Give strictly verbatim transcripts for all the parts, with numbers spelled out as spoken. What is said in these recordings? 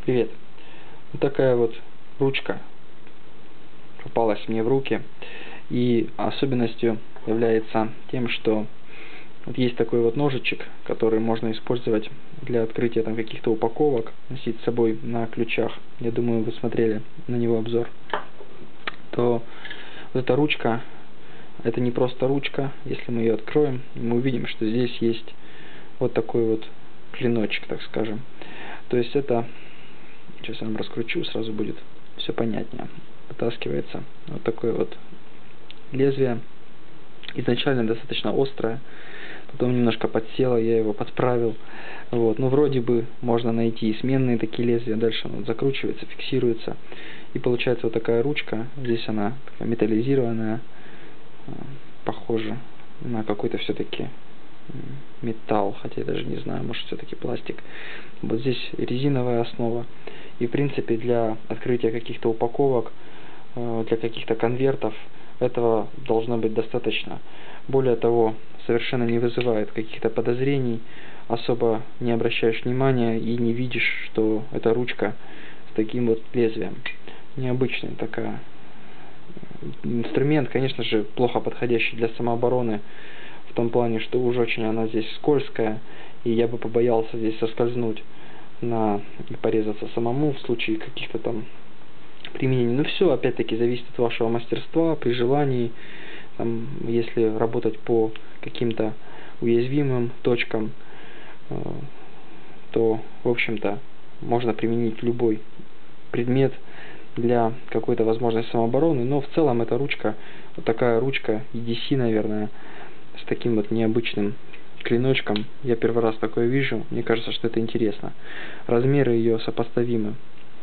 Привет. Вот такая вот ручка попалась мне в руки. И особенностью является тем, что вот есть такой вот ножичек, который можно использовать для открытия там каких-то упаковок, носить с собой на ключах. Я думаю, вы смотрели на него обзор. То вот эта ручка, это не просто ручка. Если мы ее откроем, мы увидим, что здесь есть вот такой вот клиночек, так скажем. То есть это, сейчас я вам раскручу, сразу будет все понятнее. Вытаскивается вот такое вот лезвие. Изначально достаточно острое, потом немножко подсело, я его подправил. Вот. Ну, вроде бы можно найти и сменные такие лезвия. Дальше оно закручивается, фиксируется. И получается вот такая ручка. Здесь она такая металлизированная, похоже на какой-то все-таки металл, хотя я даже не знаю, может все-таки пластик. Вот здесь резиновая основа. И в принципе для открытия каких-то упаковок, для каких-то конвертов этого должно быть достаточно. Более того, совершенно не вызывает каких-то подозрений, особо не обращаешь внимания и не видишь, что это ручка с таким вот лезвием. Необычная такая инструмент, конечно же, плохо подходящий для самообороны, в том плане, что уж очень она здесь скользкая, и я бы побоялся здесь соскользнуть на и порезаться самому в случае каких-то там применений. Но все, опять-таки, зависит от вашего мастерства, при желании, там, если работать по каким-то уязвимым точкам, то, в общем-то, можно применить любой предмет для какой-то возможной самообороны, но в целом эта ручка, вот такая ручка и ди си, наверное, с таким вот необычным клиночком, я первый раз такое вижу, мне кажется, что это интересно. Размеры ее сопоставимы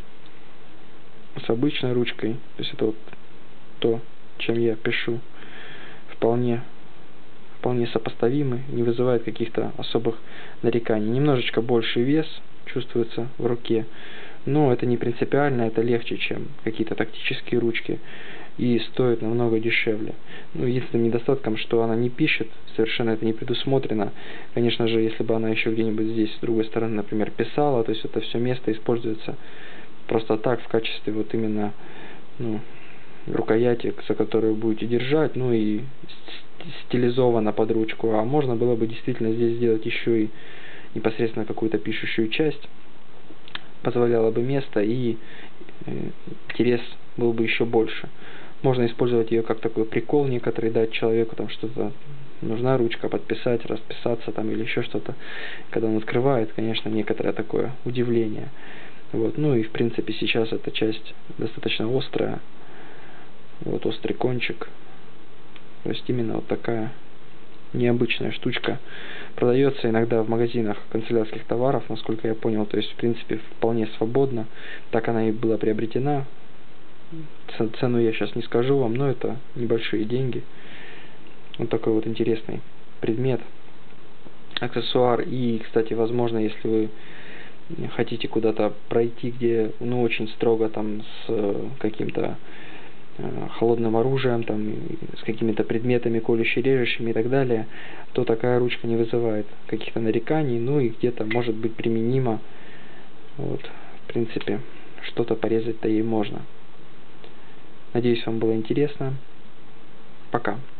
с обычной ручкой, то есть это вот то, чем я пишу, вполне, вполне сопоставимы, не вызывает каких-то особых нареканий. Немножечко больше вес чувствуется в руке, но это не принципиально, это легче, чем какие-то тактические ручки, и стоит намного дешевле. Ну, единственным недостатком, что она не пишет, совершенно это не предусмотрено. Конечно же, если бы она еще где-нибудь здесь, с другой стороны, например, писала, то есть это все место используется просто так, в качестве вот именно, ну, рукояти, за которую будете держать, ну и стилизовано под ручку. А можно было бы действительно здесь сделать еще и непосредственно какую-то пишущую часть, позволяло бы место, и интерес был бы еще больше. Можно использовать ее как такой прикол некоторый, дать человеку там что-то, нужна ручка, подписать, расписаться там или еще что-то. Когда он открывает, конечно, некоторое такое удивление. Вот. Ну и в принципе сейчас эта часть достаточно острая. Вот острый кончик. То есть именно вот такая необычная штучка. Продается иногда в магазинах канцелярских товаров, насколько я понял. То есть в принципе вполне свободно. Так она и была приобретена. Цену я сейчас не скажу вам, но это небольшие деньги. Вот такой вот интересный предмет, аксессуар. И, кстати, возможно, если вы хотите куда-то пройти, где, ну, очень строго там с каким-то э, холодным оружием, там, с какими-то предметами колюще-режущими и так далее, то такая ручка не вызывает каких-то нареканий, ну и где-то может быть применима. Вот, в принципе, что-то порезать-то ей можно. Надеюсь, вам было интересно. Пока.